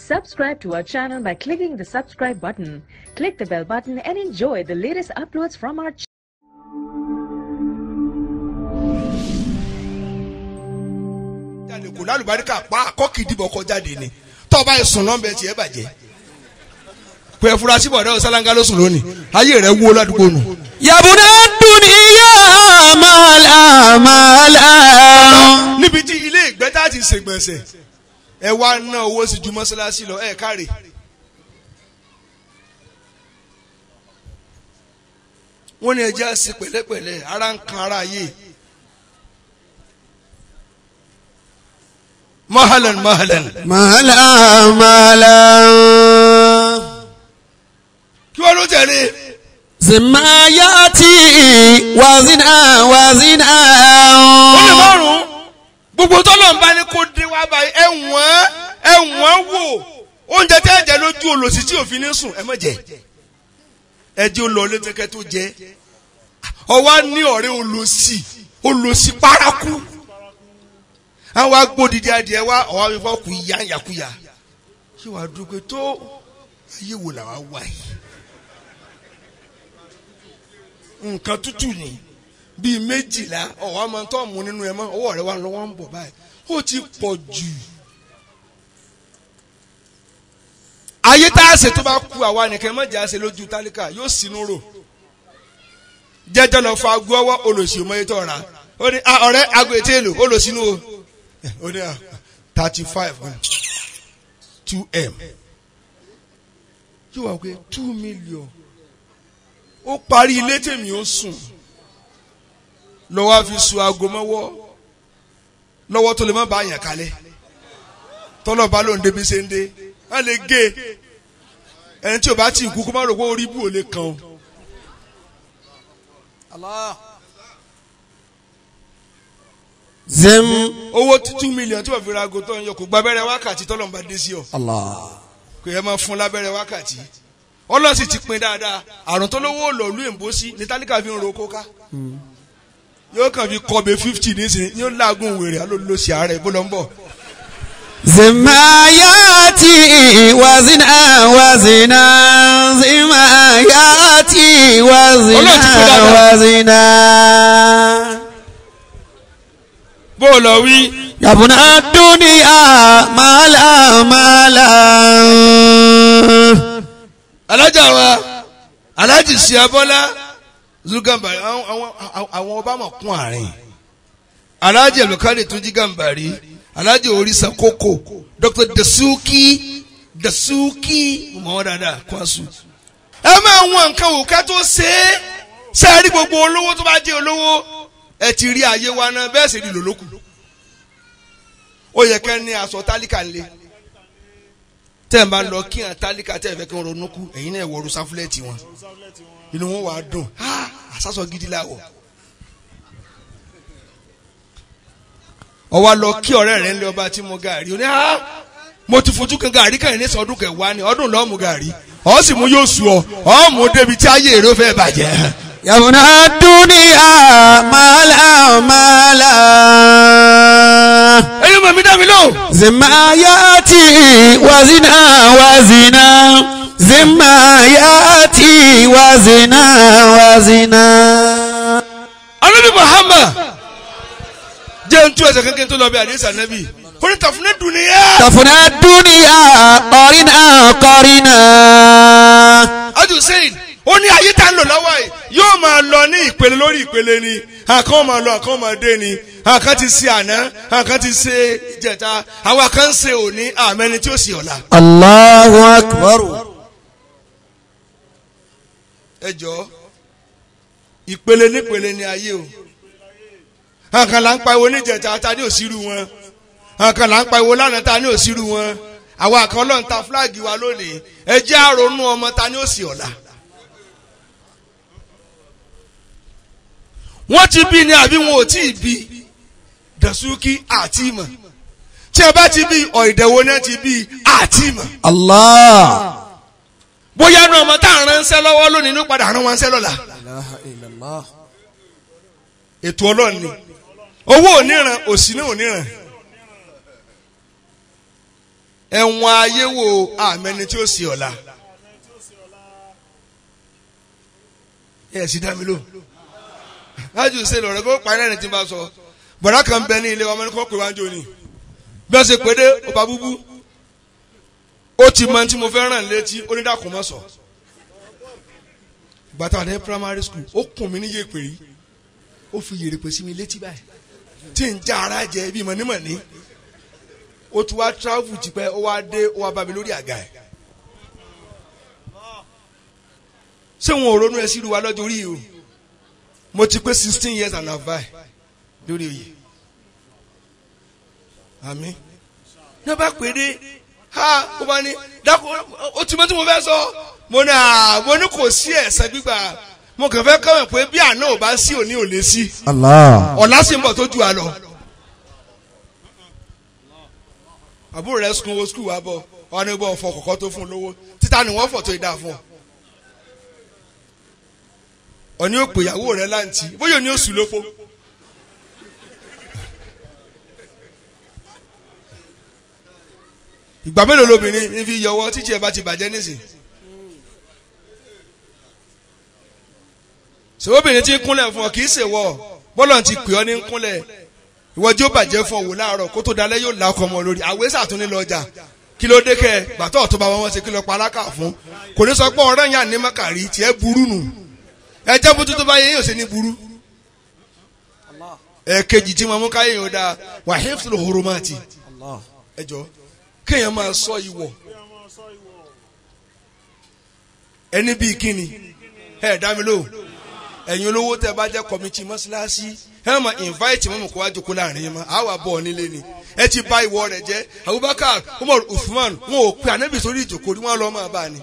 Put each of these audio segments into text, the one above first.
Subscribe to our channel by clicking the subscribe button. Click the bell button and enjoy the latest uploads from our channel. Kò lálùbáríkà pa akọ́kìdìbò kọjá dé ni tọ́ba ẹ̀sùn lọ́nbẹ tiẹ̀ bàjẹ́ pé ẹ̀fúrasí bọ̀dọ̀ sálángá ló sùn lónìí ayé rẹ̀ wó ládùúgbò nù. Yabuna dunya mala. Níbi tí ilé ìgbẹ́ tá ti ṣègbọ̀nsẹ̀ ẹ wá ná owó sí ju mọ́sálásí lọ ẹ̀ káre. Wọ́n ní ẹjẹ́ àṣẹ pẹ̀lẹ́pẹ̀lẹ́ ara ń kan ara ayé. Mahalan. Kí wọ́n ló tẹ̀lé. Zimayati wazina. Ó lè márùn-ún. Gbogbo tọ́lọ̀ ń bá ní kó dé wá báyìí ẹ̀wọ̀n wò. Oúnjẹ tẹ́ ẹ̀jẹ̀ lójú olòṣì tí òfin ní sùn ẹ má jẹ. Ẹjẹ́ ó lọ létẹ́kẹ́ tó jẹ. Ọwá ní ọ̀rẹ́ olòṣì paraku. Àwọn agbódìdí adìẹ wá ọ̀wá fífọ́ kù yá yàkúyà. Ṣé wàá dúpẹ́ tó ayé wò làwa wà yìí? Nǹkan tútù ni bíi 12 ọ̀wá máa ń tọ́ mú nínú ẹ mọ́ ọwọ́ rẹ wà lọ́wọ́ ń bọ̀ báyìí. Ó ti pọ̀ jù. Ayé tá a ṣe tó bá ku àwa nìkan mọ̀jà ṣe lójú tálíkà yóò sínú rò. Jẹ́jẹ́ lọ fa agbó ọwọ́ olòṣì ọmọ yẹn tọ́ ra. Ó ní ọ̀rẹ́ aago ètè èlò olòṣìnú o. Ó ní 35 2M. Yóò wá pé 2 million. Ó parí ilé tèmi ó sùn. Lọ́wọ́ fi sun aago mọ́wọ́. Lọ́wọ́ tó lè má bá àyàn kalẹ̀. Tọ́lọ̀ bá lóun débi ṣe ń dé. A lè gé ẹni tí o bá ti kú kó má rò pé orí bù ò lè kàn o. Owó 2 million tí wọ́n fi ra aago tó ń yọ kò gba abẹ́rẹ́ wákàtí tọ́lọ̀ ń bá dé sí ọ. Kò yẹ máa fún lábẹ́rẹ́ wákàtí. Ọlọ́sì ti pin dáadáa àrùn tó lówó lọ́ọ̀lù èǹbósí ní tálíkà fi ń ro kóká. Yóò kàn fi kọ́be 50 nísìnyí yóò láàgùn wèrè alólùsí ààrẹ bó lọ ń bọ̀. Zimayati wazina. Zimayati wazina. Bó lọ wí. Yabuna dunya mala. Alájà wa Alájì sí Abọ́lá Zugambari àwọn ọba mọ̀ kún àárín. Alájì Abdulkadir Túnjí Gàmbàrí Alájì Orisa Koko Dr. Dasuki mọ̀ dáadáa Kwasu. Ẹ máa wọn nǹkan òkà tó ṣe é ṣe é rí gbogbo olówó tó bá jẹ́ olówó ẹ ti rí ayé wa náà bẹ́ẹ̀ sì rí lòlókù. Ó yẹ kẹ́ ní aṣọ tálíkà ńlẹ̀. Tẹ́ ẹ̀ bá lọ kí hàn tálíkà tẹ́ ẹ̀ fẹ́ kí wọ́n ronú kú ẹ̀yin náà wọ̀ọ́rù sáfúlẹ̀tì wọn inú wọn wàá dùn àsásọ gidi láwọ̀. Ọwọ́ lọ kí ọ̀rẹ́ rẹ̀ ńlẹ̀ ọba tí mo gàrí ó ní mo ti fojú kan gàrí kàn ní sọdún kẹwàá ni ọdún lọ́ọ́ mu gàrí ọ̀ sì mú yóò sùn ọ̀ mú débi tí ayé èrò fẹ́ bàjẹ́. Yabuna dunya mala. Ẹyin mọ̀ mi dá mi lóhùn. Zimayati wazina. Zimayati wazina. Ànábì Muhammad jẹ́ ntú ẹsẹ̀ kankan tó lọ bí àdéhùn sànẹ́bì. Ó ní tàfúnà dùnìyà. Tàfúnà dùnìyà kọ́rìnà. Adu sẹ́yìn ó ní ayé tá ń lò lọ́wọ́ yìí yóò máa lọ ní ìpele lórí ìpele ni àkàn máa lọ àkàn máa dé ni àkàn ti ṣe àná àkàn ti ṣe ìjẹta àwọn àkàn ń ṣe òní àmẹ́ni tí ó sì ọ̀la. Allahu akbar. Ẹ jọ̀ọ́ ìpele nípele ni ayé o. Àkàn là ń pariwo níjẹta ta ní òsírù wọn àkàn là ń pariwo lánàá ta ní òsírù wọn àwọn àkàn Ọlọ́run ta fúláàgì wa lónìí ẹ jẹ́ àrònú ọmọ ta ní òsì ọ̀la. Wọ́n ti bí ni àbí wọn ò tí ì bí Dasuki àti ìmọ̀ tí ẹ bá ti bí ọ̀ìdẹ̀wò náà ti bí àti ìmọ̀. Allah. Bóyá ní ọmọ tá à ń ránṣẹ́ lọ́wọ́ lónìí ní padà rán wọn ṣẹ́ lọ́la. Ètò Ọlọ́run ni owó oníran òsì ní oníran ẹ̀wọ̀n ayé wo àmẹ́ni tí ó sì ọ̀la ẹ̀ sì dá mi lò lájú ṣe lọ̀rọ̀ kó parí ẹ̀rìn tí n bá sọ bọ̀dá kan bẹ ní ilé ọmọ ní kó pè wá ń jò ní bí wọ́n ṣe pé dé ọba búbú ó ti mọ tí mo fẹ́ ràn létí onídàkùn mọ́ sọ gbàtà ní primary school ó kùn mí ní yèpè rí ó fi yèrè pè sí mi létí báyìí tí ń já ara jẹ bí mọ̀nímọ̀ní ó ti wá travel tipẹ́ ó wá dé ó wá bá mi lórí àga ẹ̀ ṣé wọn ò ronú ẹ sí ìlúwa lọ́jọ́ orí o mo ti pé 16 years and a half lórí oyè àmín ní bá pè dé ha ó bá ní dákú ó ti mọ́ tí mo fẹ́ sọ mo ní kò sí ẹ̀san gbígbà mo kàn fẹ́ kọ́wé pé bí àná ò bá sí òní ò lè sí ọ̀la sì ń bọ̀ tó ju àlọ́ àbúrò rẹ̀ sùn owó skul wa bọ̀ wọn ní bọ́ fọ kọ̀kọ́ tó fún lówó títa ni wọ́n fọ̀ tó ìdá fún ọ òní ò pè ìyàwó rẹ̀ láǹtì bóyá òní ò sùn lópo ìgbà mélòó lóbìnrin ní fi yọwọ́ títí ẹ bá ti bàjẹ́ nísìn sèwọ́bìnrin tí ń kúnlẹ̀ fún ọ kì í ṣèwọ́ bọ́lọ̀ ti pè ọ́ ní kúnlẹ̀ ìwọ́jú ó bàjẹ́ fún ọ wò láàárọ̀ kó tó dalẹ́ yóò la ọkọ̀ ọmọ lórí àwé sàtúní lọ ọjà kí ló dé kẹ gbàtọ́ tó bá wọn ṣe kí lọ pa aláka fún kò ní sọ pé ọ̀rẹ́ yàn ní mọ́kàrí tiẹ̀ burú nù ẹ jẹ́ bójú tó bá yẹ yóò ṣe ní burú ẹ̀ẹ̀kejì tí mo mú káyé yóò dáa wà hifzul hurumati ẹjọ́ kéèyàn máa sọ ìwọ ẹni bíi kíni ẹ dá mi lóhùn ẹ̀yin olówó tẹ́ bá jẹ́ kọ́mítì mọ́ṣáláṣí ẹ máa invite mọ́mọ́ kó wá jókòó láàrin yẹn mọ́ àwa bọ̀ nílé ni ẹ ti bà ìwọ rẹ̀ jẹ́ Abubakar Umar Usman wọn ò pe ànábì sórí ìjókòó rí wọn lọ máa bá a ni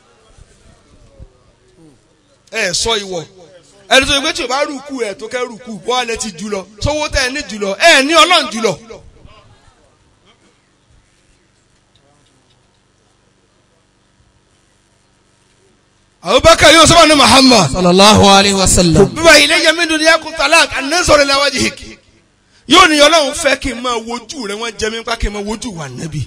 ẹ sọ ìwọ ẹni tó yẹ pé tí o bá rúkú ẹ tó kẹ́ rúkú bọ́ alẹ́ ti jùlọ sówó tẹ́ ẹ ní jùlọ ẹ ní Ọlọ́run jùlọ. Abubakar yóò sọ́wọ́n ní Muhammad sallallahu alayhi wa sallam. bíbá ilé yẹn mi dùn ní ẹkùn talak anẹ́sọ̀rọ̀ lẹ́wọ́dì hìkì yóò ní Ọlọ́run fẹ́ kí n máa wojú rẹ̀ wọ́n jẹ́ mi pa kí n máa wojú wà nábì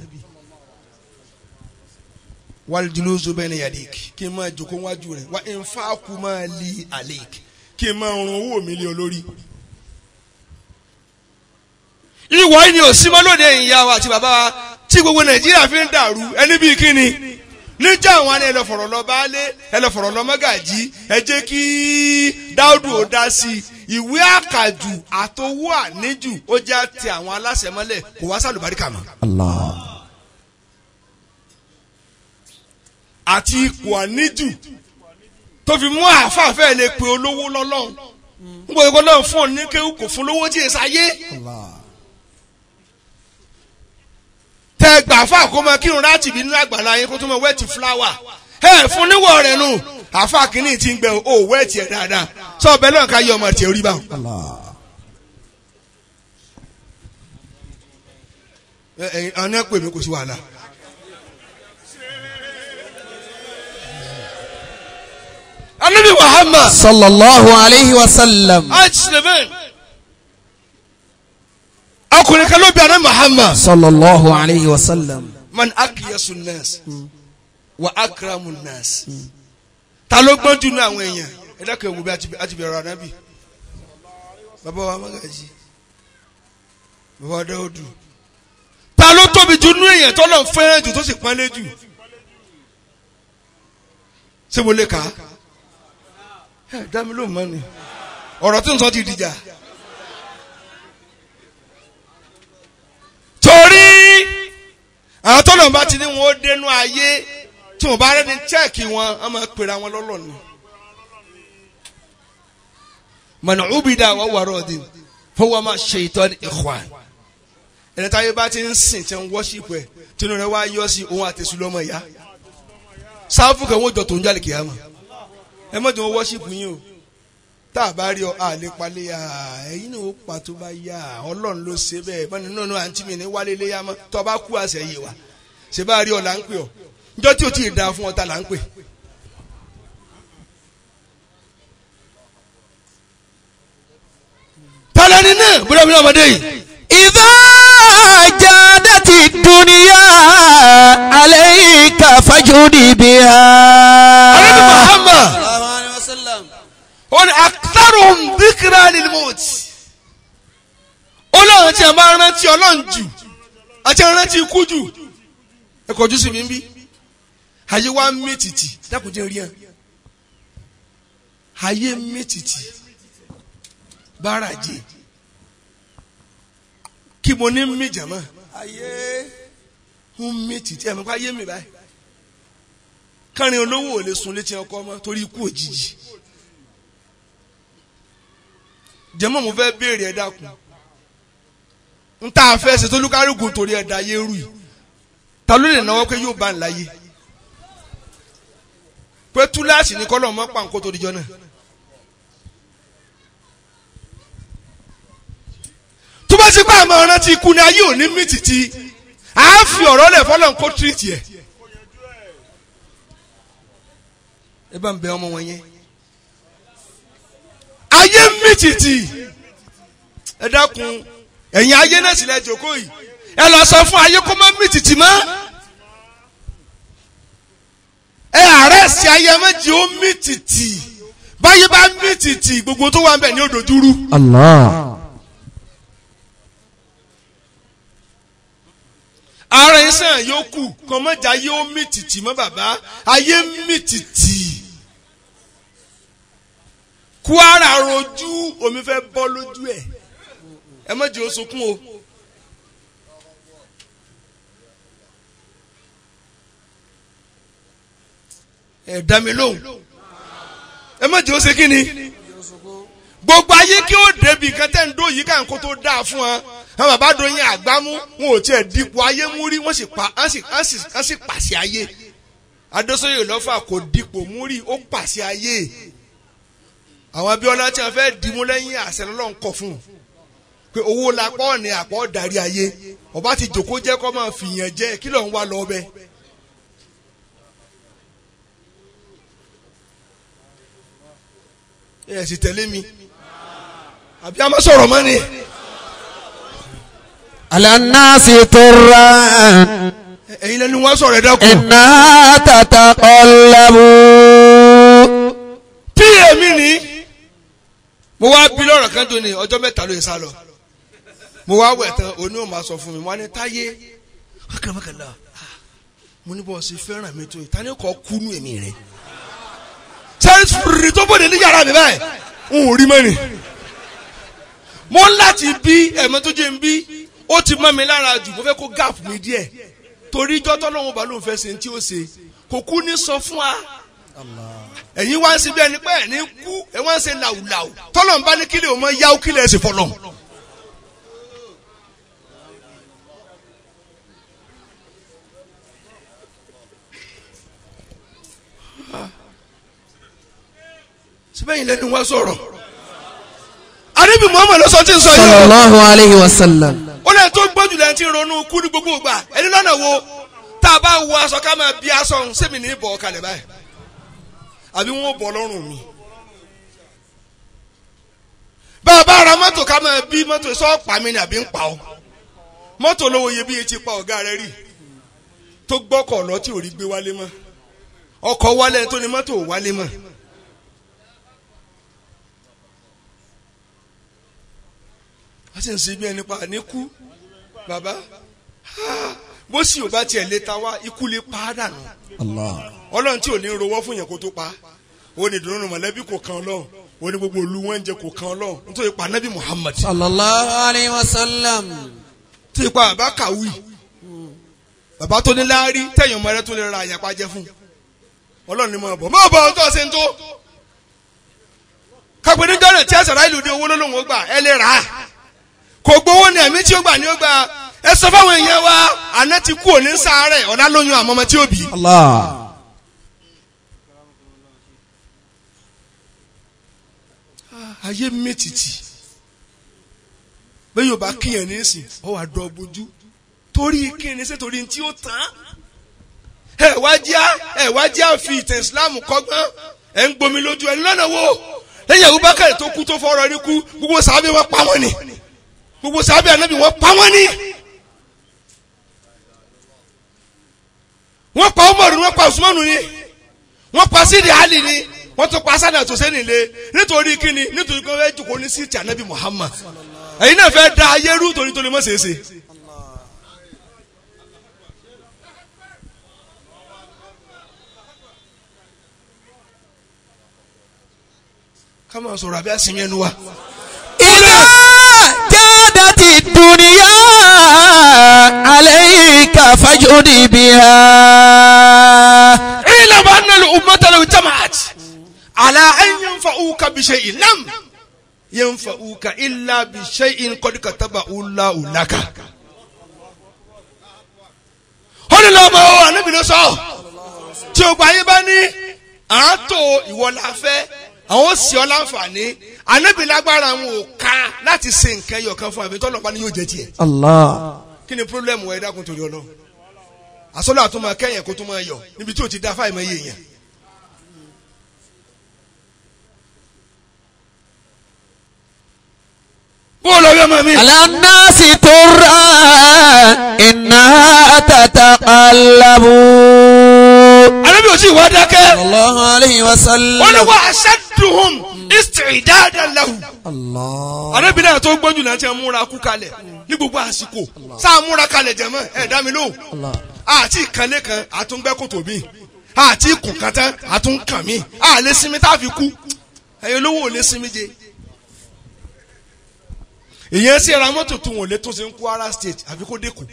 wal julusu bayna yadik kí n máa jókòó wájú rẹ̀ wá infaqu ma li alik kí n máa rún owó mi lé olórí. ìwọ yìí ni òsínmọ́ lóde ìyá wa àti bàbá wa tí gbogbo Nàìjíríà fi ń dàrú ẹni bíi kíni níjà àwọn ni ẹ lọ fọ̀rọ̀ lọ baálé ẹ lọ fọ̀rọ̀ lọ mọ́gàjí ẹ jẹ́ kí Dáúdù ó dá sí ìwé àkàjù àtowó àníjù ó jẹ́ àti àwọn aláṣẹ mọ́lẹ̀ kò wá sálùbáríkà mọ́. Allah. àti ipò àníjù tó fi mú àfàfẹ́ lè pe olówó lọ́lọ́run ń gbọ́dọ̀ gbọ́dọ̀ fún òní kéwù kò fún lówó tí èsì ayé. tẹ gbà fún àkómọ kírun láti bí nínú àgbàlá yín kó tó mọ wẹ́ẹ̀tì fúláwà ẹ fún níwọ̀ rẹ̀ nù àfa kìíní ti ń gbẹ ó wẹ́ẹ̀tì ẹ̀ dáadáa sọ bẹ́ẹ̀ lọ́n ká yọ ọmọ tiẹ̀ orí báwọn. àwọn ẹ̀ pè mí kò sí wàhálà. Anabi Muhammad sallallahu alayhi wa sallam. ajislemen ọkùnrin kan ló bí Anabi Muhammad sallallahu alayhi wa sallam. man akiyasu nas wa akramu nas ta ló gbọ́n jù ní àwọn èèyàn ẹ dákẹ́ ìwò bí a ti bẹ̀rẹ̀ Anabi bàbá wa Magaji bàbá wa Dáúdù ta ló tóbi jù ní èèyàn tó lọ fẹ́ràn jù tó sì pọ́nlé jù ṣé mo lè kà á dá mi ló mọ́ ni ọ̀rọ̀ tí n sọ ti dìjà torí àwọn tó lọ́nà bá ti ní wọn ó dénú ayé tí wọn bá rẹ́ni chẹ́ẹ̀kì wọn a máa pèrè àwọn lọ́lọ́ ni mọ̀nà ubida wà wà rọ̀dì fọwọ́ máa ṣe ìtọ́ ní ikhwan ẹni táyé bá ti ń sìn tí ń wọ́ṣípù ẹ̀ tí inú rẹ̀ wá yọ sí òun àtẹ̀sù lọ́mọ ìyá sáfù kan wọ́n jọ tó ń jálè kìámà ẹ mọ̀ tí wọ́n wọ́ṣípù yín o tá a bá rí ọ àlè palẹ̀ yà ẹ̀yin náà ó pa tó bá yà Ọlọ́run ló ṣe bẹ́ẹ̀ mọ́ni nínú àǹtí mi ní wálé ilé yá mọ́ tó o bá kú àṣẹ yìí wá ṣe bá rí ọ là ń pè ọ njọ́ tí o ti da fún ọ ta là ń pè. tálẹ́ni náà bóyá mi náà ọmọdé yìí. idha jadati dunya عليك فاجهد بها. Ànábì Muhammad ó ní aktharuhum dhikra lil maut. Ọlọ́run tí a máa rántí Ọlọ́run jù àti rántí ikú jù. Ẹ kọjú sí mi ń bí. Ayé wa mì tìtì dákùnjẹ́ rí ẹ̀. Ayé mì tìtì báràjẹ́. Kí mo ní mì jàmá. Ayé ń mì tìtì ẹ̀ mọ̀ pé ayé mì báyìí. Kárin olówó ò lè sun létí ọkọ ọmọ torí ikú òjijì. Jẹ́mọ̀ mo fẹ́ béèrè ẹ dákun. N ta fẹ́ ṣe tó lúkárùkù torí ẹ̀dá ayé rú yìí. Ta ló lè náwó pé yóò bá ń láyé? Pé túláàsì ní kọ́lọ̀ mọ́ pàǹkó tó dijọ́ náà. Tó bá ti pa àmọ́ ọ̀rán ti kú ni ayé ò ní mí títí. À á fi ọ̀rọ̀ lẹ̀ fọ́lọ̀ kó tírìtì ẹ̀. Ẹ bá ń bẹ ọmọ wọn yẹn. Ayé mí títí. Ẹ dákun ẹ̀yin ayé náà sì lẹ jókòó yìí. Ẹ lọ sọ fún ayé kó má mí títí mọ́. Ẹ àárẹ̀ sí ayé méjì ó mí títí. Báyé bá mí títí gbogbo tó wà ń bẹ̀ ní odò dúró. Allah. Ara ìsàn yòókù kan mọ́jà yóò mí títí mọ́ bàbá. Ayé mí títí. Kwara rojú omi fẹ́ bọ́ lójú ẹ̀. Ẹ má jẹ́ ó sunkún o. Ẹ dá mi lóhùn. Ẹ má jẹ́ ó ṣe kí ni? Gbogbo ayé kí ó débi nǹkan tẹ́ ń dó yìí ká nǹkan tó dáa fún wọn. Àwọn bàbá Doyin àgbámú wọn ò tiẹ̀ dípò ayé mú rí wọ́n sì pàṣẹ ayé. Adésóyè lọ́fà kò dípò mú rí ó pàṣẹ ayé. Àwọn Abíọ́lá tí wọ́n fẹ́ dìmú lẹ́yìn àṣẹ lọ́lọ́run kọ̀ fún un. Pé owó lápá ní àpọ̀ darí ayé. Ọba ti jòkó jẹ́ kó máa fìyàn jẹ́ kí ló ń wá lọ bẹ́ẹ̀. Ẹ sì tẹ̀lé mi. Àbí a máa sọ̀rọ̀ mọ́ ni. على الناس طرا Ẹ̀yin lẹ́nu wá sọ̀rọ̀ ẹ dákun. إنها تتقلب. Tí èmi ní. Mo wá bí lọ́rọ̀ kan tó ní ọjọ́ mẹ́ta ló yẹ sá lọ. Mo wá wẹ̀ tán oní ò máa sọ fún mi. Mo wá ní Táyé. Akẹ́rẹ́mọ́kẹ́lá. Mo ní bọ́ọ̀sì fẹ́ràn mi tó yìí. Ta ni kò kúnú èmi rẹ̀? Sẹ́yìn fúri tó bòde ní yàrá mi báyìí. N ò rí mẹ́rin. Mo ń láti bí ẹ̀mọ́ tó jẹ́ ń bí. Ó ti mọ́ mi lára jù. Mo fẹ́ kó gáàpù mi díẹ̀. Torí ijọ́ tọ́lọ́run bá lóun fẹ́ ṣe tí ó ṣe. Kò kú ní sọ fún wa. Ẹ̀yin wá ń ṣe bí ẹni pé ẹ̀ ní kú. Ẹ wá ń ṣe làwùlàwù. Tọ́lọ́run bá ní kílẹ̀ ò mọ yáwó kílẹ̀ ẹ̀ sì fọlọ́. Síbẹ̀yìn lẹ́nu wá sọ̀rọ̀. Ànábì Muhammad ló sọ tí ń sọ yìí. sallallahu alayhi wa sallam. Ó lẹ́yìn tó gbọ́dù lẹ́yìn tí ń ronú kú ní gbogbo ìgbà. Ẹni lọ́nà wo tá a bá wọ aṣọ ká máa bí aṣọ ọ̀hún sẹ́mi ní ìbọ̀ kalẹ̀ báyìí. Àbí wọ́n bọ̀ lọ́rùn mi. Bá a bá ra mọ́tò ká máa bí mọ́tò sọ́ọ̀pá mi ni àbí ń pa ọ́. Mọ́tò lówó iyebíye ti pa ọ̀gá rẹ̀ rí. Tó gbọ́kọ̀ lọ tí ò rí gbé wálé mọ́. Ọkọ̀ wálé tó ní mọ́tò ò wálé mọ́. Wọ́n sì ń ṣe bí ẹni pa ní kú. Bàbá bó sì ò bá tiẹ̀ lé ta wá ikú lè pa á dànù. Ọlọ́run tí ò ní rowọ́ fún yẹn kó tó pa. Ó ní ìdùnnú mọ̀lẹ́bí kò kan Ọlọ́run. Ó ní gbogbo olú wọn jẹ kò kan Ọlọ́run. Nítorí pa Nábì Muhammad. sallallahu alayhi wa sallam. Tí ipa bàbá kàwé. Bàbá tó ní láárí tẹ̀yìn ọmọ rẹ tó lè ra àyàpá jẹ fún. Ọlọ́run ni mo bọ̀. Mo bọ̀ ọjọ́ ṣe ń tó. Kápẹ́ni jọ́nà tí ẹ̀sán ráìlú dé owó lólóhùn ó gbà ẹ lè rà á. Kò gbowó ní ẹ̀mí tí ó gbà ní ó gbà. Ẹ sọ fáwọn èèyàn wa àná ti kú òní sáré ọ̀nà lóyún àmọ́ ọmọ tí ó bí. Allah. Ayé mẹ́tìtì. Bẹ́ẹ̀ yóò bá kíyàn ní ìsìn ọ wà dọ̀ bójú. Torí kíni ṣe torí tí ó tán. Ẹ wá já fi ìtàn Islam kọ́gbọ́n. Ẹ ń gbomi lójú ẹni lọ́nà wo. Lẹ́yìn Abubakar tó kú tó fọ́rọ̀ rí kú gbogbo sàábé wọn pa wọ́n ni. Gbogbo sàábé Ànábì wọn pa wọ́n ni. wọ́n pa Umaru wọ́n pa Usmanu ni wọ́n pa Sidi Ali ni wọ́n tún pa Hasan àti Hussein lé nítorí kíni nítorí pé wọ́n jòkó ní síìtì Ànábì Muhammad ẹ̀yin náà fẹ́ da ayé rú torí tó lè mọ̀ ṣeéṣe. ká máa sọ̀rọ̀ àbí àsìmí ẹnu wa. إذا جادت الدنيا عليك فاجهد بها. اعلم أن الأمة لو اجتمعت على أن ينفعوك بشيء لم ينفعوك إلا بشيء قد كتبه الله لك. ó ní lọ́mọ ọ Ànábì ló sọ tí o gbà yín bá ní àátó ìwọ la fẹ́ àwọn sì ọ láǹfààní Ànábì lágbára àwọn ò ká láti ṣe nǹkan ẹyọ kan fún àbí tọ́lọ̀ bá ní yóò jẹ tiẹ̀. Allah. kí ni pírọ́blẹ́mù ẹ dákun torí Ọlọ́run àsọlá tó máa kẹ́yìn kó tó máa yọ níbi tí o ti dá fáìmọ̀ yé yẹn. bó lọ yọ mọ mi. على الناس ترى إنها تتقلب. Ànábì ò sì wá dákẹ́. صلى الله عليه وسلم. wọ́n ní wà ashadduhum isti'dadan lahu. الله. Ànábì náà tó gbọ́njú náà ti múra kú kalẹ̀ ní gbogbo àsìkò sáà múra kalẹ̀ jẹ̀mọ́ ẹ̀ dá mi lóhùn. الله. àti ìkànnì kan àtúngbẹ́ kòtò mi àti ìkùn kan tán àtúnkàn mi àlẹ́ sinmi tá a fi kú ẹ̀yin olówó ò lè sinmi jẹ. ìyẹn sí ra mọ́tò tó wọn lè tó ṣe ń Kwara State àfi kó dẹ́kun.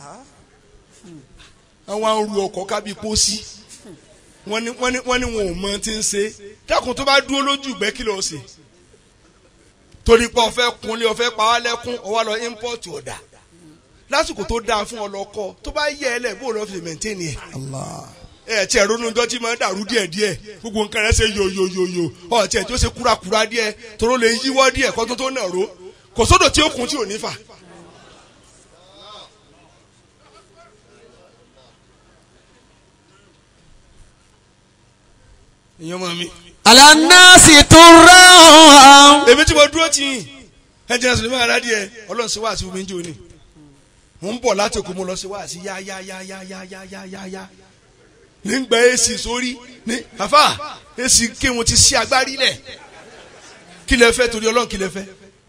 àwọn arú ọkọ̀ kábí pósí wọ́n ní wọn ò mọ tí ń ṣe dákun tó bá dúró lójú ìgbẹ́ kí ló ṣe torí pé ọ̀fẹ́ kunlé ọ̀fẹ́ pàwálẹ́kún ọwọ́ lọ ímpọ́ọ̀tì ọ̀dà lásìkò tó dáa fún ọlọ́kọ tó bá yẹ ẹ lẹ̀ bó lọ́ọ́ fi mẹ́ntẹ́nì ẹ̀. الله. ẹ tí ẹ ronú ọjọ́ tí máa ń dàrú díẹ̀díẹ̀ gbogbo nǹkan rẹ̀ ṣe yoyoyoyo ọ̀ tí ẹ tí ó ṣe kúrakúra díẹ̀ toró lè yíwọ́ díẹ̀ kó tó náà ró kò sódò tí ó kún tí ò ní fà. ìyẹn mọ mi. على الناس ترى. èmi tí mo dúró tì yín ẹ jẹ́ sọ̀rọ̀ máa rà díẹ̀ ọlọ́run ṣe wá sí omi ń jò ní. mo ń bọ̀ láti òkú mo lọ sí wá sí yáyáyáyáyáyáyá nígbà èsì sórí ní àfà èsì ké wọn ti ṣí agbárí lẹ̀ kí lẹ fẹ́ torí ọlọ́run kí lẹ fẹ́.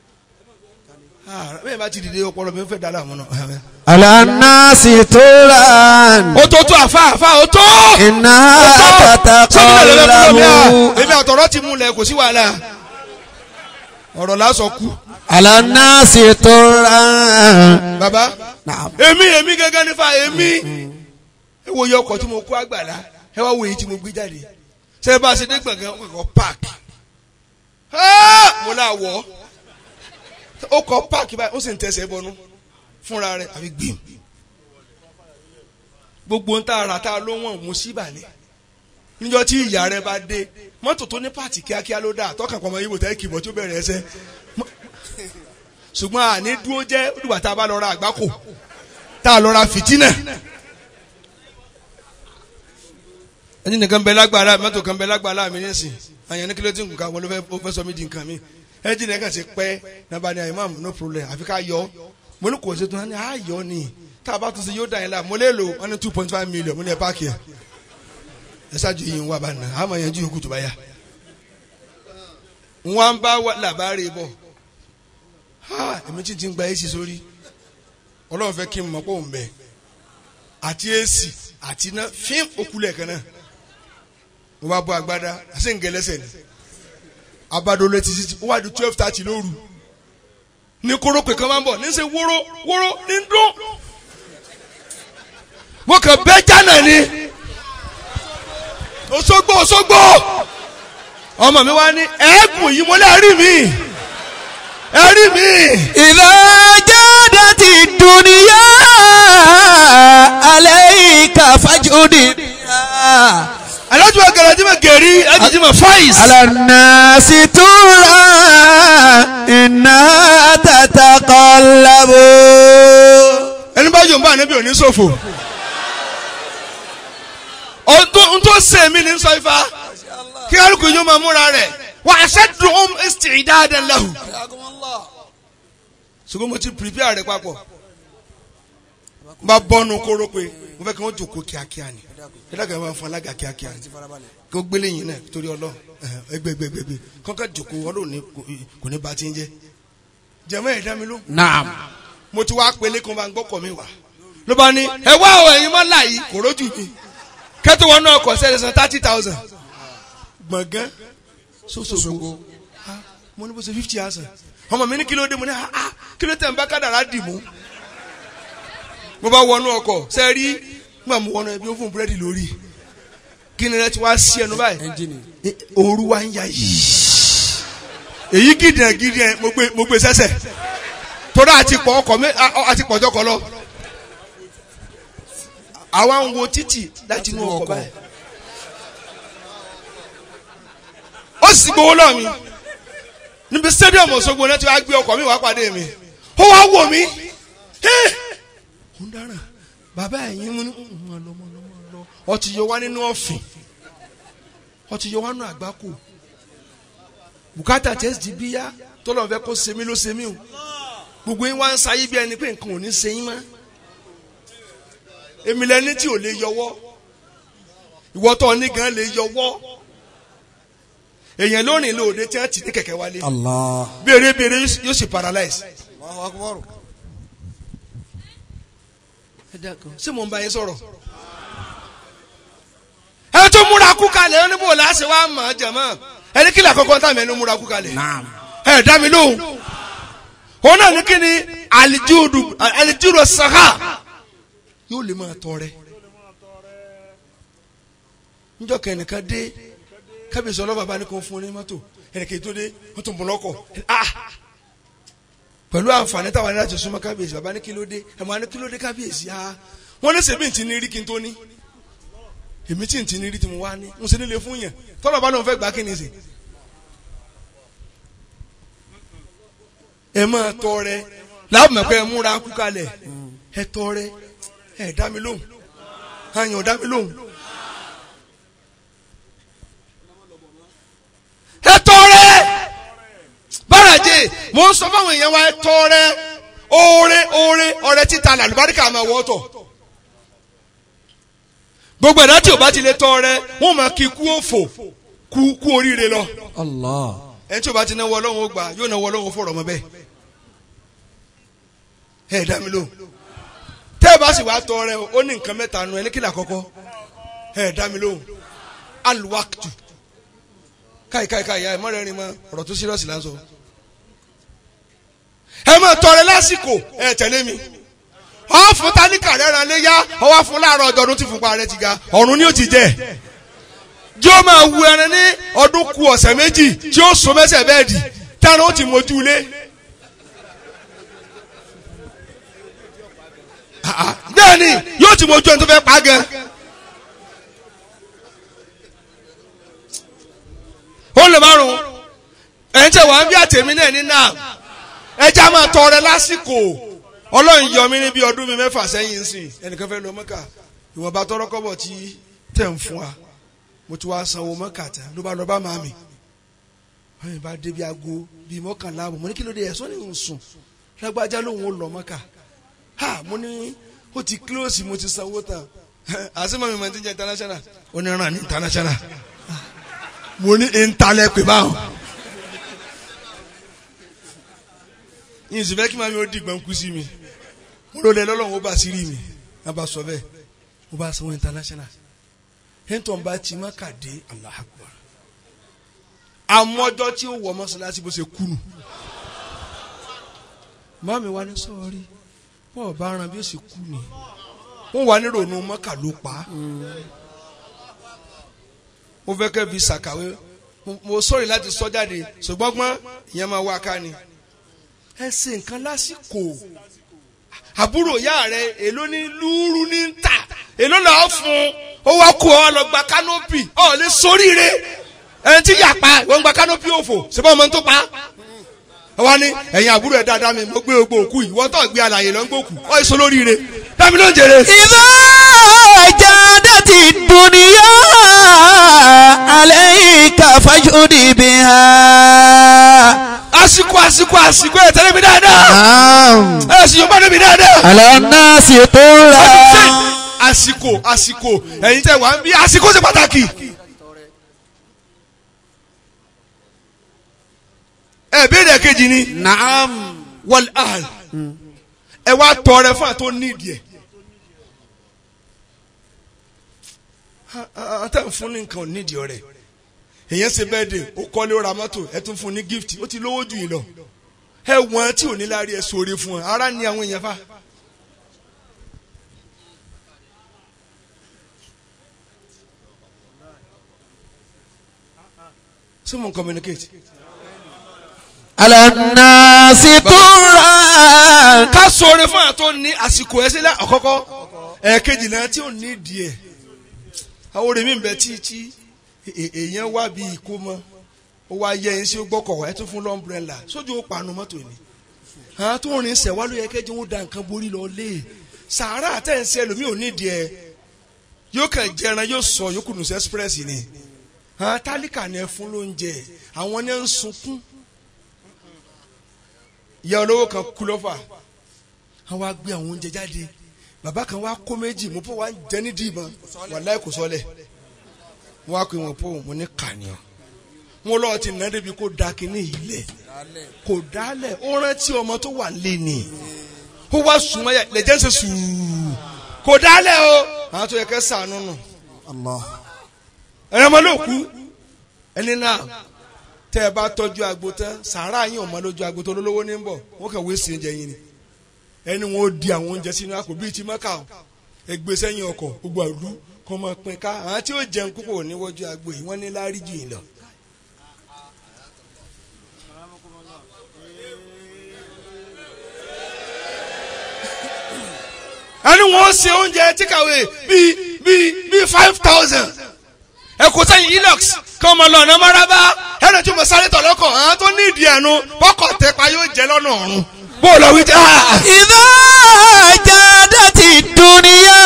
bẹ́ẹ̀ bá ti dìde ọpọlọ mi fẹ́ dára àwọn náà. على الناس ترى. ó tó àfà ó tó. إنها تتقلب. èmi àtọ̀rọ̀ ti múlẹ̀ kò sí wàhálà ọ̀rọ̀ lásán kú. على الناس ترى. baba نعم. èmi gẹ́gẹ́ nífa èmi ẹ wo iye ọkọ̀ tí mo kó àgbàlá ẹ wá wo èyí tí mo gbé jáde ṣé bá a ṣe dé gbọ̀ngàn ọkọ̀ park mo náà wọ̀ ó kọ́ park báyìí ó sì ń tẹ̀sẹ̀ bọnú fúnra rẹ̀ àfi gbìm gbogbo ń tá a rà tá a ló wọ̀n mo sí bàní níjọ́ tí ìyá rẹ̀ bá dé mọ́tò tó ní pààtì kíákíá ló dà tọ́kàn pọ̀ mọ́ ibo tẹ́ kìbọ̀ tó bẹ̀rẹ̀ ẹsẹ̀ ṣùgbọ́n àní dúró jẹ́ olùwà tá a bá lọ ra àgbákò tá a lọ ra fìtínà ẹni nìkan bẹ lágbára mọ́tò kan bẹ lágbára mi nísìn àyàn ní kílódé tí nǹkan wọn ló fẹ́ sọ mí di nǹkan mi ẹjì náà kàn ṣe pẹ́ nàbà ni imam no problem àfi ká yọ mo ní kò ṣe tó ní àyọ ni tá a bá tún ṣe yóò dà yín la mo lè lò wọn ní 2.5 million mo ní ẹ páàkì ẹ ẹ ṣáàjú yìí ń wá bá nà àmọ́ yẹn ju yòókù tó bá yá wọn bá làbárè bọ̀ èmi tí ti ń gba èsì sórí ọlọ́run fẹ́ kí n mọ̀ pé òun bẹ̀ àti èsì àti iná fíìm òkúlẹ̀ kan náà mo bá bọ́ agbádá àṣẹ ń gẹlẹ́sẹ̀ ni abadolo ti sisi ó wá di 12:30 lóru ní kórópè kan máa ń bọ̀ ní ṣe wóró ní dún mo kàn bẹ́ jánà ni Òṣogbo ọmọ mi wá ní ẹ̀ẹ́gùn yìí mo lè rí mi. إذا جادت الدنيا عليك فاجهد بها. alájú agara tí ma gẹ̀rí ẹni tí ma fáìs. على الناس ترى إنها تتقلب. ẹni bá yóò bá níbi òní ṣòfò. ohun tó ṣe mí ní sọ ifá kí alùpùpù yóò máa múra rẹ̀ wà á ṣẹ́dùn isti'dadan lahu. ṣùgbọ́n mo ti prepare rẹ̀ papọ̀ bá bọ́nu kóró pé mo fẹ́ kí wọ́n jòkó kíákíá ni ẹ dàgbà máa fún alága kíákíá ni kí ó gbélé yìí náà torí ọlọ́ ẹgbẹ́gbẹ́gbẹ́ kọ́kọ́ jòkó ọlọ́run kò ní bá ti ń jẹ́ jẹ̀mọ́ ẹ̀dá mi ló. Naam. mo ti wá pélé kan bá ń gbọ́kọ̀ mi wá ló bá ní ẹ wá o ẹ̀yin mọ́ láyìí kò rójú mi kẹ́tù wọn náà kọ̀ sẹ́lẹ̀ san 30,000 gbọ̀ngàn Sóṣogbo mo ní bó ṣe 50,000 ọmọ mi ní kí ló dé mo ní kí ló tẹ̀ ń bá kádàrá dì mú mo bá wọnú ọkọ̀ ṣe rí gbà mo wọnú ẹbí ó fún búrẹ́dì lórí kí ni rẹ ti wá sí ẹnu báyìí òru wa ń ya yìí èyí gidiyan mo gbé sẹ́sẹ̀ torí àti pọ̀ ọkọ̀ mi àti pọ̀jọ́ kọ lọ àwa ń wo títì láti inú ọkọ̀ báyìí ó sì gbowó lọ mi níbi stadium Òṣogbo náà ti wá gbé ọkọ̀ mi wá pàdé mi ó wá wò mí ń dáràn bàbá ẹ̀yin mú ní lọ ọtí yọ wá nínú ọ̀fìn ọtí yọ wá nínú àgbákò bùkátà tẹ́sí bíyá tó lọ́n fẹ́ kó semi ló semi o gbogbo yín wá ń sáyé bí ẹni pé nǹkan ò ní ṣe yín mọ́ èmi lẹni tí ò lè yọwọ́ ìwọ tó ní gan lè yọwọ́ èèyàn lónìí lóde tí wọ́n ti ní kẹ̀kẹ́ wálé béèrè yóò sì paralyze. ṣé mo ń bá yín sọ̀rọ̀ ẹ tó múra kú kalẹ̀ ó ní bò láṣẹ wá mọ̀ ọ́ jẹ̀mọ́ ẹni kí làkọ́kọ́ tá mi ẹni múra kú kalẹ̀ ẹ dá mi lóhùn òun náà ní kí ni alijudu sàkà yóò lè máa tọrẹ níjọ́ kẹ́nìkan dé kábíyèsí ọlọ́ba bá ní kó fún ní mọ́tò ẹnìkan tó dé wọ́n tún bọ̀ lọ́kọ̀ pẹ̀lú àǹfààní táwọn ẹni láti súnmọ́ kábíyèsí bàbá ní kí ló dé ẹ̀mọ́ ní kí ló dé kábíyèsí wọ́n ní sèmi ti ní rí kí n tó ní èmi tí n ti ní rí tí mo wá ní mo sì nílé fún yàn tọ́lọ̀ bá náà fẹ́ gbà kí ni sè. ẹ máa tọrẹ láàbùmọ̀ pé ẹ múra kú kalẹ̀ ẹ tọrẹ ẹ dá mi lóhùn àyàn dá mi lóhùn. ẹ tọrẹ bárajẹ mo ń sọ fáwọn èèyàn wa ẹ tọrẹ oore ọrẹ títa làlùbáríkà máa wọ́ tọ̀ gbogbo ẹ̀dá tí o bá ti lè tọrẹ wọn máa kí kú òfò kú oríire lọ. ẹni tí o bá ti náwó ọlọ́run ó gbà yóò náwó ọlọ́run fọ̀rọ̀ mọ́ bẹ́ẹ̀ ẹ dá mi lò tẹ́ ẹ bá sì wá tọrẹ ó ní nǹkan mẹ́ta nu ẹni kílà kọ́kọ́ ẹ dá mi lò aluwakutu káyìí ya ẹ mọ́ rẹ̀ rìn mọ́ ọ̀rọ̀ tó sírọ́ọ̀sì lásán ẹ máa tọrẹ lásìkò ẹ tẹ̀lé mi ọ fún tálíkà rẹ ran léyà ọwọ́ fún láàárọ̀ ọjọ́ ọdún tí fúnpa rẹ ti ga ọ̀run ni ó ti jẹ jí ó máa wu ẹran ní ọdún ku ọ̀sẹ̀ méjì tí ó so mẹ́sẹ̀ bẹ́ẹ̀dì táwọn ó ti mójú lé bẹ́ẹ̀ ni yóò ti mójú ẹni tó fẹ́ pa gan ó lè márùn ẹ̀yin tẹ̀ wá ń bí àtẹ̀mí náà ní náà ẹja máa tọrẹ lásìkò ọlọ́run yọ mí ní bí ọdún mi 6 sẹ́yìn sí ẹnìkan fẹ́ lọ Mẹ́kà ìwọ̀nba tọrọ kọ́bọ̀ tí tẹ̀ ń fún wa mo ti wá sanwó Mẹ́kà tán ló bá lọ bá màmí wọ́n yìí bá dé bí aago bíi 11 àbọ̀ mo ní kí ló dé ẹ̀sọ́ ní ń sùn lágbájá lòun ò lọ Mẹ́kà mo ní ó ti close mo ti sanwó tán àṣìmọ́ mi máa ti jẹ́ international ó ní ràn ní international mo ní intalẹ̀ pè báwọn yìí sì fẹ́ kí màmí ó dìgbọ́n kú sí mi mo ló lẹ lọ́lọ́run ó bá sí rí mi a bá sọ bẹ́ẹ̀ mo bá sanwó international hinton bá ti má kàdé Allahu Akbar àmọ́jọ́ tí ó wọ mọ́sálásí bó ṣe kúrú màmí wa ní sọ́ọ́rí bọ́ọ̀ bá ran bí ó ṣe kú ni wọ́n wà ní ronú mọ́kà ló pa á mo fẹ́ kẹ́ fi ṣàkàwé mo sọ̀rọ̀ láti sọ jáde ṣùgbọ́n gbọ́n ìyẹn máa wá ká ni ẹ ṣe nǹkan lásìkò àbúrò ìyá rẹ èló ní lúúrú ní ń tà èló là á fún ó wá kó ọ lọ gba kánópì ọ lè soríire ẹni tí yà pa ìwọ ń gba kánópì òfò ṣùgbọ́n ọmọ tó pa wọ́n ní ẹ̀yin àbúrò ẹ̀ dáadáa mi mo gbé ogbó òkú yìí wọ́n tó gbé alàyè lọ ń gbókù ọ èso lóríire dábì ló ń jèrè. ìdá jadati dunya alayka fajudi biha. àsìkò ẹ̀ tẹ́lẹ̀ mi dáadáa ẹ̀ sì yóò bá mi dáadáa. Àlànà sì tó ra. àsìkò ẹ̀yin tẹ́ wà ń bí àsìkò ṣe pàtàkì. ẹ béèrè kejì ni. Naam. wal ahl. ẹ wá tọrẹ fún àtó nídìí ẹ. àtẹ fún ní nǹkan nídìí ọ̀rẹ́ èyàn ṣe birthday ó kọ́lé ó ra mọ́tò ẹ tún fún ní gift ó ti lówó jù yín lọ ẹ wọ́n tí ò ní lárí ẹ sóore fún ẹ ara ní àwọn èèyàn fa. ṣé mo ń communicate. Àlànà sì tó ra. ká sóore fún àtó ní àsìkò ẹ sílẹ̀ àkọ́kọ́ ẹ̀ẹ̀kejì náà tí ò ní ìdí ẹ̀ àwọn orí mi ń bẹ tí èèyàn wá bí ikú mọ́ ó wá yẹ ẹyin sí gbọ́kọ̀ ẹ tún fún lọ́mbrẹ́là sójú ó panu mọ́tò ni àwọn tó ń rin sẹ̀ wá ló yẹ kẹ́jọ́ ó da nǹkan borí lọ lé sàárà àtẹ̀sẹ̀ lómi ò nídìí ẹ yóò kàn jẹran yóò sọ yóò kùnú sí express ni àwọn tálíkà ni ẹ fún lóúnjẹ àwọn ni ẹ ń sunkún ìyá olówó kan kú lọ́fà àwọn wá gbé àwọn oúnjẹ jáde bàbá kan wá kó méjì mo pọ̀ wá jẹ ní dìbọn wàláhì kò sọlẹ̀ wọ́n á pè wọ́n pọ̀ mo ní kàníyàn wọ́n lọ́wọ́ ti nà débi kó da kínní yìí lẹ̀ kò dálẹ̀ ó rántí ọmọ tó wà lé ní ó wá sùnmọ́ yà lẹ́jẹ̀ ń ṣe sùúrù kò dálẹ̀ o àwọn tó yẹ kẹ́ sànú nù ẹ̀rọ ọmọ ló kú ẹni náà tẹ́ ẹ bá tọ́jú agbo tán sàárà yín ọmọ lójú agbo tó lólówó ní bọ̀ wọ́n kàn wé sí oúnjẹ yín ni ẹni wọn ó di àwọn oúnjẹ sínú àpò bíi ti mọ́kà ẹgbẹ́ sẹ́yìn ọkọ̀ gbogbo àlú kọ́ máa pín ká àwọn tí ó jẹun púpọ̀ níwájú agbo yìí wọ́n ní láárí jù yín lọ. ẹni wọn ó ṣe oúnjẹ tíkàwé bíi 5,000 ẹ̀kọ́ sẹ́yìn ilox kọ́ ọmọ lọ́nà mọ́rábá ẹni tí mo sáré tọ̀ lọ́kọ̀ àwọn tó ní ìdí ẹnu bọ́kọ̀ tẹpa yóò jẹ lọ́nà ọ̀run bó lọ wí jẹ́. Idha jadati dunya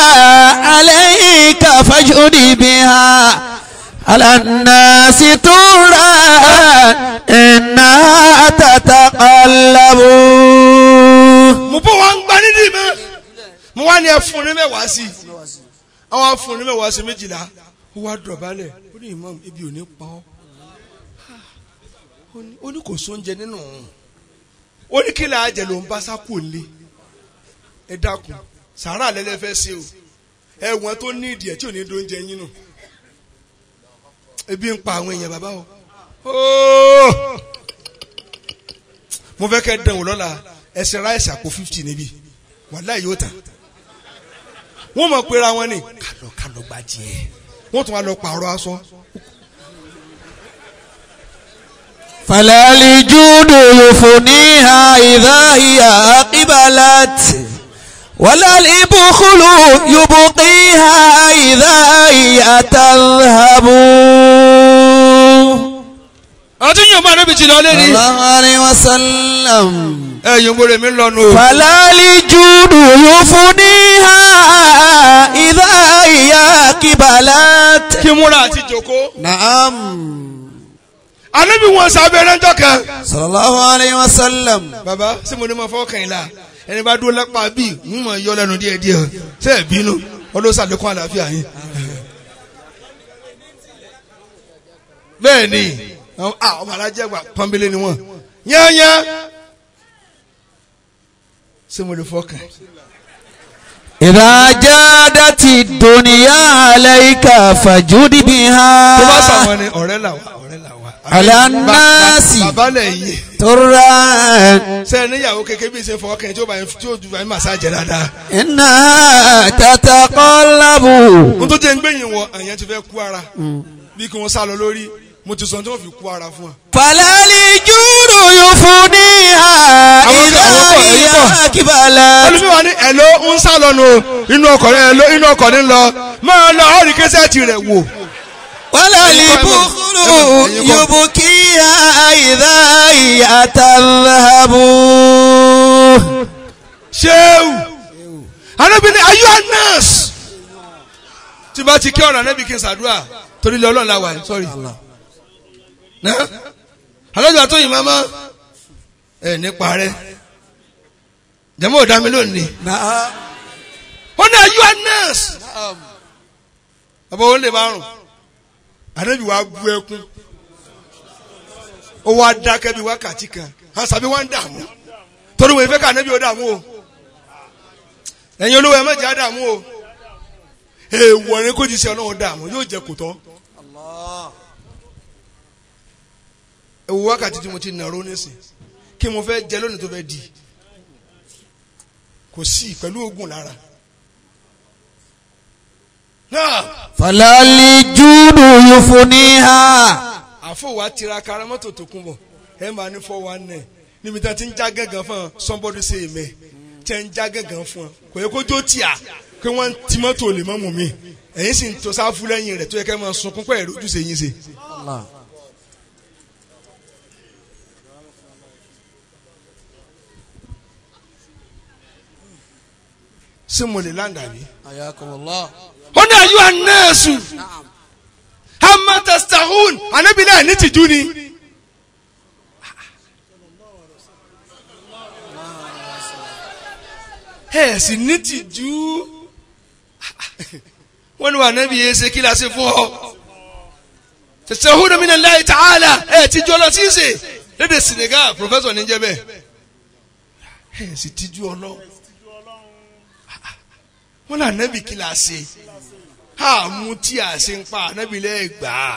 alayka fajudi biha alanna situra inna tataqallabu. mo bọ́ wa ń gba nídìí mẹ́ mo wá ní ẹ fún ní mẹ́wàá sí àwọn afún ní mẹ́wàá sí 12 ó wá dọ̀bálẹ̀ ó ní imam ibi ò ní pa ọ́ ó ní kò sóúnjẹ nínú òun ó ní kí làá jẹ ló ń bá sápò lé ẹ dákun sàárà lẹ́lẹ́ fẹ́ ṣe o ẹ̀wọ̀n tó ní ìdí ẹ̀ tí ò ní dóúnjẹ yín nù ebi ń pa àwọn èèyàn bàbá o mo fẹ́ kẹ́ dẹ̀wò lọ́la ẹsẹ̀ ráìsì àpò 50 níbí wàláhì yóò tà wọ́n mọ̀ pé ra wọn ni kálọ̀ gba díẹ̀ wọ́n tún wá lọ pààrọ̀ aṣọ. Falali judu yufuniha idha hiya aqbalat walali bukhulu yubqiha idha hiya tadhhabu. ọdún yóò máa níbi tí lọ lé ní. Sallallahu alaihi wasallam. ẹ̀yin gbọ́dọ̀ mi lọ́nu. Falali judu yufuniha idha hiya aqbalat. kí múra àti jòkó. Naam. Ànábì wọn sábẹ́rẹ́ ńjọ́ kan. Sallallahu alaihi wasallam. bàbá ṣé mo ní ma fọwọ́ kàn yín la ẹni bá dúró lápá bíi ń mọ̀ yọ lẹ́nu díẹ̀díẹ̀ ṣé ẹ̀ bínú ọlọ́sàlékún àlàáfíà yín. bẹ́ẹ̀ ni ọmọ alájẹgbà pọ́nbélé ni wọ́n yányá ṣé mo lè fọwọ́ kàn. Idha jadati dunya alayka fajudi biha. tó bá sàwọn ni ọ̀rẹ́ làwà Alannasi bàbá lẹ́yìn. turran. ṣe níyàwó kékeré bí ṣe fọwọ́ kàn tí ó bá yín màsáàjẹ́ dáadáa. Inna tataqallabu. n tó jẹ́ ń gbẹ̀yìn wọ àyàn ti fẹ́ kú ara bí kí wọ́n sá lọ lórí mo ti sọ tí wọ́n fi kú ara fún wa. Falali judu yufuniha idha hiya aqbalat. olùmíwá ní ẹ̀ló ń sá lọ́nu inú ọkọ̀ ní lọ máa lọ ọ̀rì kẹsẹ̀tì rẹ̀ wò. Walali bukhulu yubqiha idha hiya tadhhabu. ṣéwù Ànábì ní ayú anas tí bá ti kí ọ̀rọ̀ Ànábì kí n ṣàdúrà torí ilé Ọlọ́run la wà sọ́rí. alájọ àtọ́yìn mama nípa rẹ̀ jẹ́mọ́ ò dá mi lónìí. ó ní ayú anẹ́ẹ̀sì bàbá òun lè bá rùn ànábì wa bú ẹkún ó wá dákẹ́ bí wákàtí kan àwọn sàbí wá ń dààmú torí wọn ìfẹ́ ká ànábì ó dààmú o ẹ̀yin olówó ẹ̀ mẹ́jẹ̀ á dààmú o èèwọ̀ ni kò jí sí ọlọ́run dààmú yóò jẹ kò tọ́. ewu wákàtí tí mo ti nàró nísìn kí mo fẹ́ jẹ lónìí tó fẹ́ di kò sí pẹ̀lú ogun lára. falali judu yufuniha. àfọwọ́ tiraka ara mọ́tò tó kún bọ̀ ẹ máa ní 419 níbi tí wọ́n ti ń já gángan fún ọ somebody say amen tí wọ́n ń já gángan fún ọ kò yẹ kó jó tíà pé wọ́n ti mọ́tò lè mọ́ mú mi ẹ̀yin sì ń tó sáfù lẹ́yìn rẹ̀ tó yẹ kẹ́ máa sunkún pẹ́ ẹ̀rọ ojúṣe yín ṣe. ṣé mo lè láǹdà bí. ó ní ayú anẹ́ẹ̀sù hamatastahun anábìlẹ̀ ní tìjú ni. ẹ sì ní tìjú wọ́n ní wà nábì yẹn ṣe kí la ṣe fún ọ. tastahuna minallahi ta'ala ẹ tìjú ọlọ sí ṣe lédè Senegal professor níjẹ bẹ́ẹ̀ ẹ sì tìjú ọlọ. wọ́n ní ànábì kí la ṣe àmú tí a ṣe ń pa ànábì lẹ́gbàá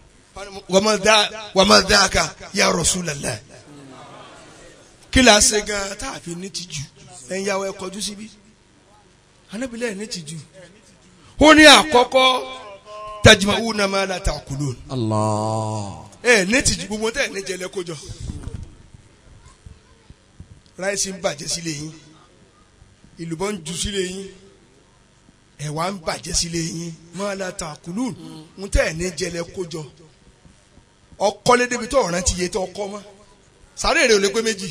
wàmọ̀dáka ya Rasulallah kí la ṣe gan tá a fi ní tìjú ẹ̀yin yàwó ẹ kọjú síbí ànábì lẹ́ẹ̀ ní tìjú. ó ní àkọ́kọ́ tajma'una ma la ta'kulun. ní tìjú gbogbo tẹ̀ ní jẹlẹ kójọ ráìsì ń bàjẹ́ sílé yín ìlùbọ́ ń ju sílé yín ẹ̀wà ń bàjẹ́ sílé yín ma la ta'kulun ń tẹ̀ ní jẹlẹ kójọ ọkọ́lé débi tó ọ̀ràn ti yé tó ọkọ́ mọ́ sáré rẹ̀ ò lè pé méjì.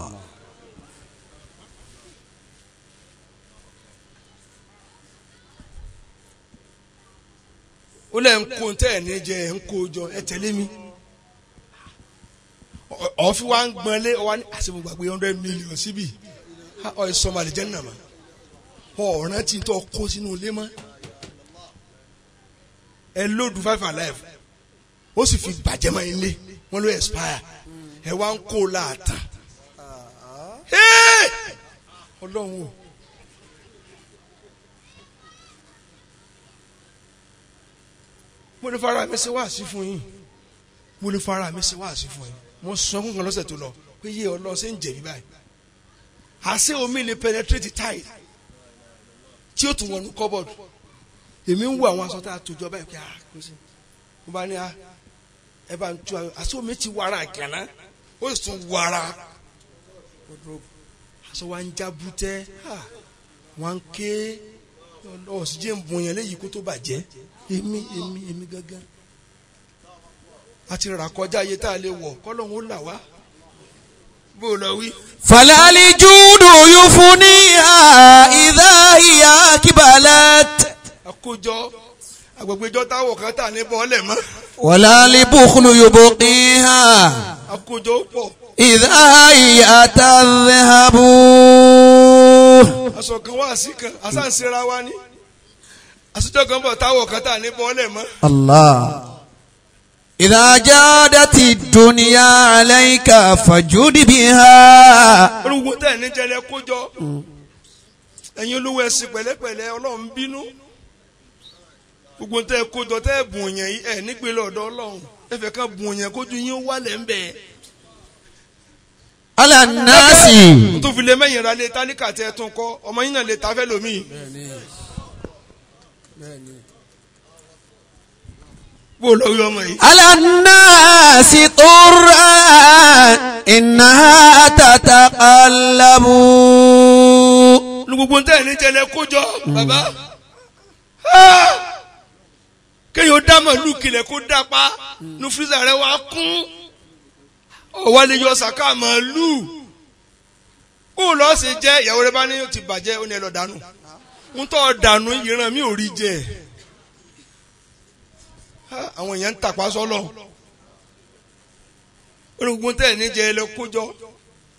ó lẹ́ ń kó tẹ́ ẹ̀ ní jẹ ẹ̀ ń kó jọ ẹ tẹ̀lé mi ọ̀fi wa ń gbọ́n lé ọwọ́ ní àṣìbò gbàgbé 100 million síbi ọ̀ ẹ̀ sọ́mọ àlejò ẹ̀ nàmà ọ̀ràn tí ń tọ́ kó sínú ilé mọ́ ẹ lóòdù 5 alive ó sì fi bàjẹ́ mọ́ ilé wọ́n ló expire ẹ wá ń kó láàtàn ọlọ́run o. mo lè fara mi ṣe wáàsí fún yín mo lè fara mi ṣe wáàsí fún yín mo sọ fún kan lọ́sẹ̀ tó lọ pé yé ọlọ́run ṣe ń jẹ̀bi báyìí àṣé omi lè penetrate tile tí ó tún wọnú cupboard èmi ń wo àwọn aṣọ tá a tó jọ báyìí pé kò sí mo bá ní ẹ bá ń tú àṣé omi ti wàrà gànà ó sì tún wàrà aṣọ wa ń já bútẹ́ wọn ń ké ọ̀sìnjẹ́ ń bọ̀yàn léyìí kó tó bàjẹ́ èmi gángan àti rà kọjá ayé tá a lè wọ̀ kọ́lọ́hún ó là wá bó o lọ wí. falali judu yufuniha idha hiya kibalat. àkójọ agbègbèjọ táwọn kan tà ní bọ́ọ̀lẹ̀ mọ́. walali bukhlu yubqiha. àkójọ pọ̀. idha hiya tadhhabu. aṣọ kan wá sí kan àṣàǹṣera wa ni àṣìjọ kan bọ̀ táwọn kan tà ní bọ́ọ̀lẹ̀ mọ́. Allah. idha jadati dunya alayka fajudi biha. olùwò tẹ̀ ní jẹlẹ kójọ ẹ̀yin olówó ẹ̀sìn pẹ̀lẹ́pẹ̀lẹ́ ọlọ́run bínú gbogbo tẹ̀ kójọ tẹ̀ bùn yẹn ẹ̀ nígbè lọ́dọ̀ ọlọ́run ẹ̀fẹ̀ kan bùn yẹn kójú yín wálẹ̀ ń bẹ̀. ala nasi. tó fi lè mẹ́yìn ra lé tálíkà tẹ́ tún kọ́ ọmọ yín náà lè ta fẹ́ lómi. bó lọ yọ ọmọ yìí. ala nasi turra innaha tataqallabu. ní gbogbo tẹ̀ ní jẹlẹ kójọ bàbá kéèyàn dá màlúù kìlẹ̀ kó dá pa ní fírísà rẹ wá kún ọ̀wá lè yọ sàká màlúù kó lọ́ọ́ ṣe jẹ́ ìyàwó rẹ bá ní ti bàjẹ́ ó ní ẹ lọ dànù ń tọ́ dànù ìran mi ò rí jẹ àwọn èèyàn ń tàpá sọ́lọ̀ olùgbò tẹ̀ ní jẹ ẹlẹ́ kójọ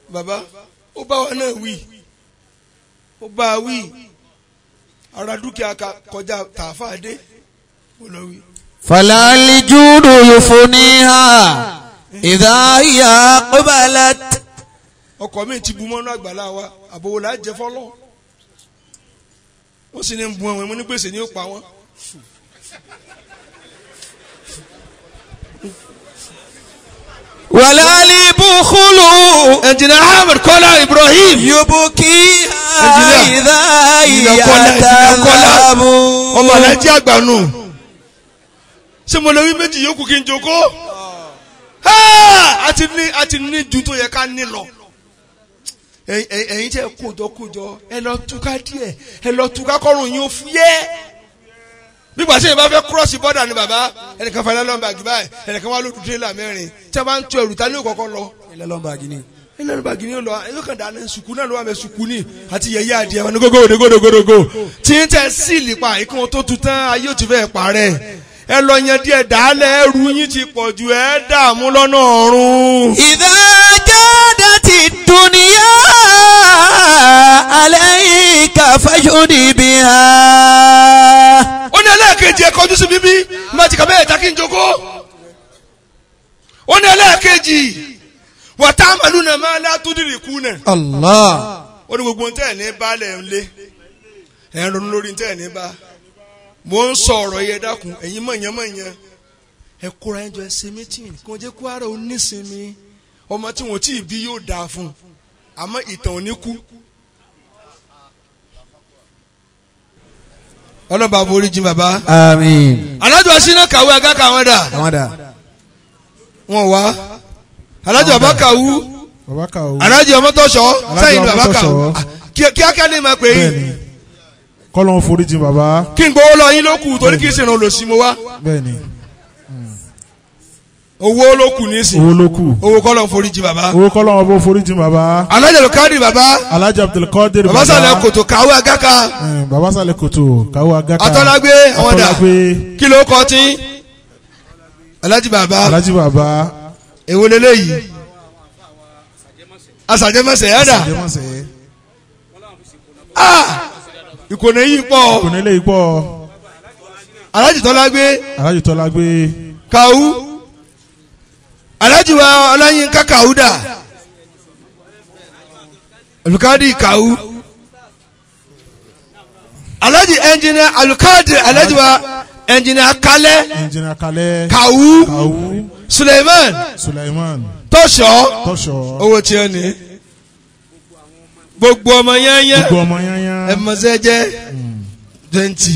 bàbá ó bá wa náà wí ó bá a wí ara dúkìá kọjá tààfàdé ó lọ wí. فلا الجود يفنيها إذا هي قبلت. ọkọ mi ti bu mọ́nú àgbàlá wa àbòwò là á jẹ fọlọ́ wọ́n sì ní bu àwọn ẹ̀mọ́ ní gbèsè ní ó pa wọ́n. ولا البخل ẹnjìnà Ahmed Kọ́lá Ibrahim يبكيها إذا هي تذهب. ọmọ alájí àgbà nù ṣé mo lè wí méjì yòókù kí n jókòó àti ní ju tó yẹ ká ní lọ. ẹ̀yin tẹ́ kójọ ẹ lọ túká díẹ̀ ẹ lọ túká kọ́rùn yín ó fúyẹ́ nígbà tí èèyàn bá fẹ́ cross border ni bàbá ẹnìkan fẹ́ lẹ́lọ́mbàgì báyìí ẹnìkan wá lódù tírélà mẹ́rin tí a bá ń tu ẹrù ta ní òkọ̀kọ́ lọ. lẹ́lọ́mbàgì ni. lẹ́lọ́mbàgì ni ó lọ ẹ̀yọ́ kan dáná sùkú náà ló wà mẹ́ sùkú ni àti yẹ̀yẹ́ adìẹ wọn ní gógógógógógó tí ń tẹ́ síìlì pa ìkún tó tu tán ayé ò ti fẹ́ parẹ́ ẹ lọ yan díẹ̀ dálẹ̀ ẹrù yín ti pọ̀ ju ẹ dààmú lọ́nà ọ̀run. إذا جادت الدنيا عليك فاشهد بها. ó ní ẹlẹ́ẹ̀kejì ẹ kọjú sí bíbí má ti kàbẹ́ ẹ̀ta kí n jókòó. ó ní ẹlẹ́ẹ̀kejì wa ta'maluna ma la tudrikuna. Allah. ó ní gbogbo ntẹ́ ẹ̀ ní bá lẹ̀ ń lé ẹ̀ ń ronú lórí ntẹ́ ẹ̀ ní bá. mo ń sọ ọ̀rọ̀ yẹn dákun ẹ̀yin mọ̀nyẹ́mọ̀nyẹ́ ẹ kóra ẹjọ́ ẹ ṣe mítìn kí wọ́n jẹ́ kó ara ò nísinmi ọmọ tí wọ́n tí ì bí yóò dáa fún un àmọ́ ìtàn ò ní kú. ọlọ́ba àforíjì bàbá. Àmín. alájọ aṣínà kàwé agáka àwọn dà. àwọn dà. wọn wá alájọ bàbá kàwú bàbá kàwú. alájọ ọmọtọ́ṣọ́ sẹ́yìn bàbá kàwú kíákíá ní ma pè é. bẹ́ẹ̀ni kọ́lọ́n foríjì bàbá. kí n gbowó lọ yín ló kù torí kì í ṣèrànwọ́ lòsì mo wá. bẹ́ẹ̀ni. owó ló kù nísìn. owó ló kù. owó kọ́lọ́n foríjì bàbá. owó kọ́lọ́n ọbọ̀ foríjì bàbá. alájọ lukadi bàbá. alájà Abdulkadir bàbá. bàbá sàlẹ̀ kòtò kàwé agáka. bàbá sàlẹ̀ kòtò kàwé agáka. atọ́lágbé àwọn dà kí ló kọ́ tí. alájì bàbá. alájì bàbá. èwo leléyìí. asàjẹmọsẹ ẹdà. asàjẹmọsẹ. ìkònè yìí pọ̀. ìkònè lè pọ̀. alájì tọ́lágbé. alájì tọ́lágbé. kàwú. alájì wa ọláyínká kàwúdà alukadi kàwú alájì ẹnjìnà alukadi alájì wa ẹnjìnà kalẹ kàwú suleiman tọ́ṣọ́ owó tí ó ní gbogbo ọmọ yányá ẹmọ̀sẹ́jẹ́ 20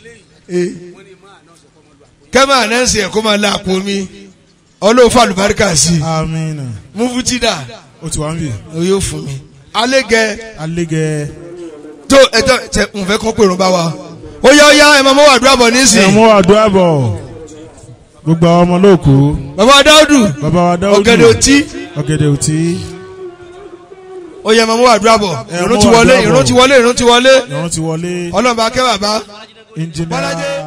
kẹ́mà anẹ́sì ẹ̀kọ́ máa láàpọ̀ mi ọlọ́ọ̀fà àlùbáríkà sí i. Àmín. mufutida. o ti wá ń bì. o yóò fún mi. alégẹ. tó ẹjọ tẹ n fẹ́ kọ́ pèrò bá wa. ó yá ẹ máa mọ àdúrà bọ̀ nísìnyí. ẹ mọ àdúrà bọ̀ gbogbo àwọn ọmọ lóòkú. bàbá wa Dáúdù. ọ̀gẹ̀dẹ̀ òtí. ó yẹ máa mọ àdúrà bọ̀. ìrun ti wọlé. ọlọ́run bá kẹ́ bàbá. Bọ́lájẹ́.